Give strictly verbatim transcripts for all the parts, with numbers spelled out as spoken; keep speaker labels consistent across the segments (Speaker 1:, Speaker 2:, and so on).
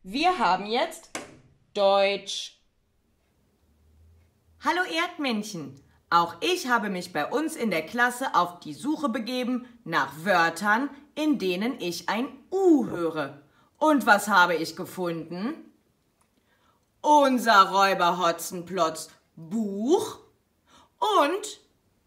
Speaker 1: Wir haben jetzt Deutsch.
Speaker 2: Hallo Erdmännchen, auch ich habe mich bei uns in der Klasse auf die Suche begeben nach Wörtern, in denen ich ein U höre. Und was habe ich gefunden? Unser Räuber Hotzenplotz Buch und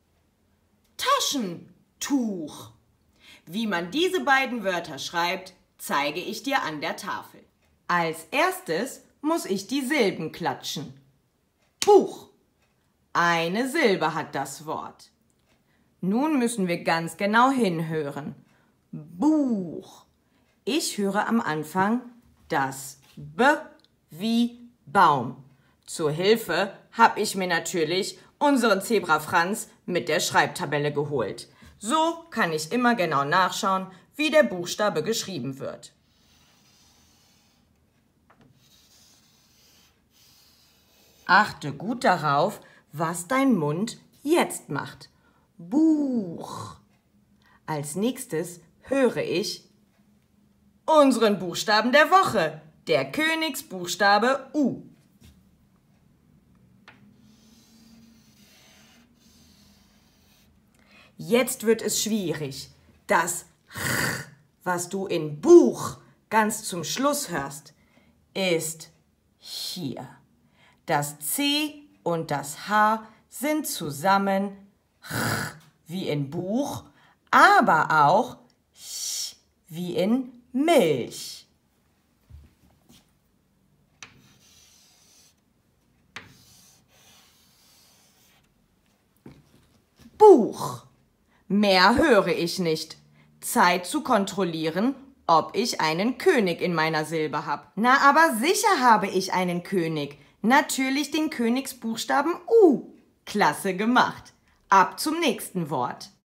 Speaker 2: Taschentuch. Wie man diese beiden Wörter schreibt, zeige ich dir an der Tafel. Als erstes muss ich die Silben klatschen. Buch. Eine Silbe hat das Wort. Nun müssen wir ganz genau hinhören. Buch. Ich höre am Anfang das B wie Baum. Zur Hilfe habe ich mir natürlich unseren Zebra Franz mit der Schreibtabelle geholt. So kann ich immer genau nachschauen, wie der Buchstabe geschrieben wird. Achte gut darauf, was dein Mund jetzt macht. Buch. Als nächstes höre ich unseren Buchstaben der Woche, der Königsbuchstabe U. Jetzt wird es schwierig. Das Ch, was du in Buch ganz zum Schluss hörst, ist hier. Das C und das H sind zusammen Ch wie in Buch, aber auch Ch wie in Milch. Buch. Mehr höre ich nicht. Zeit zu kontrollieren, ob ich einen König in meiner Silbe habe. Na, aber sicher habe ich einen König. Natürlich den Königsbuchstaben U. Klasse gemacht. Ab zum nächsten Wort.